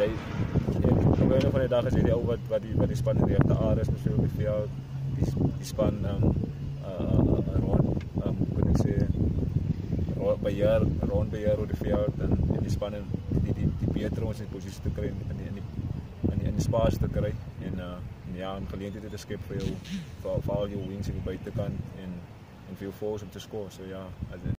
Ek van die dag is die ou wat die span in die regte aard is, misschien ook vir jou die span rond, kan ek sê, rondbeheer oor die veld en die span die beter ons in die posisie te kry in die spasie te kry en ja, en geleenthede te skep vir jou, vir al jou wings in die buitekant en vir jou forwards om te score, so ja,